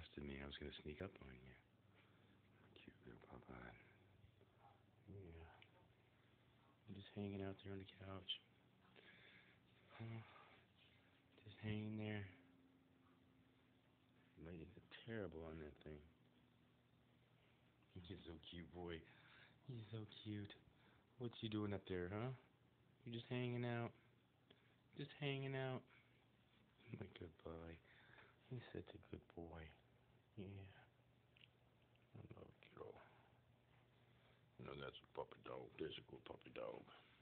trusted me. I was gonna sneak up on you. Cute little Popeye. Yeah. I'm just hanging out there on the couch. Huh? Just hanging there. Ladies are terrible on that thing. He's so cute, boy. He's so cute. What you doing up there, huh? You just hanging out? Just hanging out? My good boy. He's such a good boy. Yeah. I love you, girl. You know, that's a puppy dog. There's a good puppy dog.